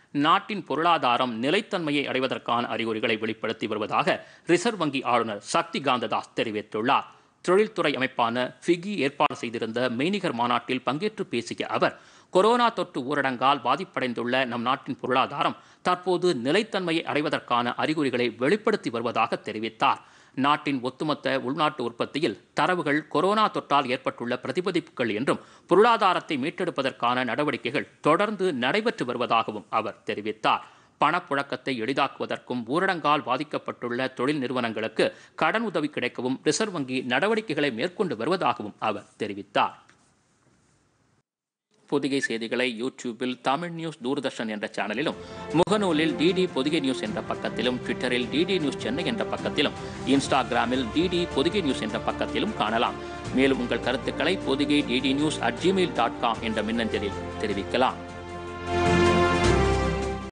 நாட்டின் பொருளாதாரம் நிலைத்தன்மையை அடைவதற்கான அறிகுறிகளை வெளிப்படுத்தி வருவதாக ரிசர்வ் வங்கி ஆளுநர் சக்தி காந்ததாஸ் தெரிவித்துள்ளார். தொழில்துறை அமைப்பான ஃபிகி ஏற்பாடு செய்திருந்த மெய்நிகர் மாநாட்டில் பங்கேற்று பேசிய அவர், கொரோனா தொற்று ஊரடங்கால் பாதிப்படைந்துள்ள நம் நாட்டின் பொருளாதாரம் தற்போது நிலைத்தன்மையை அடைவதற்கான அறிகுறிகளை வெளிப்படுத்தி வருவதாக தெரிவித்தார். நாட்டின் ஒட்டுமொத்த உள்நாட்டு உற்பத்தியில் தரவுகள் கொரோனா தொற்றால் ஏற்பட்டுள்ள பிரதிபலிப்புகள் என்றும் பொருளாதாரத்தை மீட்டெடுப்பதற்கான நடவடிக்கைகள் தொடர்ந்து நடைபெற்று வருவதாகவும் அவர் தெரிவித்தார். பணப்புழக்கத்தை எளிதாக்குவதற்கும் ஊரடங்கால் பாதிக்கப்பட்டுள்ள தொழில் நிறுவனங்களுக்கு கடன் உதவி கிடைக்கவும் ரிசர்வ் வங்கி நடவடிக்கைகளை மேற்கொண்டு வருவதாகவும் அவர் தெரிவித்தார். பொதிகை செய்திகளை யூடியூபில் தமிழ் நியூஸ் தூர்தர்ஷன் என்ற சேனலிலும், முகநூலில் டிடி பொதிகை நியூஸ் என்ற பக்கத்திலும், ட்விட்டரில் டிடி நியூஸ் சென்னை என்ற பக்கத்திலும், இன்ஸ்டாகிராமில் டிடி பொதிகை நியூஸ் என்ற பக்கத்திலும் காணலாம். மேலும் உங்கள் கருத்துக்களை பொதிகை DD news@gmail.com என்ற மின்னஞ்சலில் தெரிவிக்கலாம்.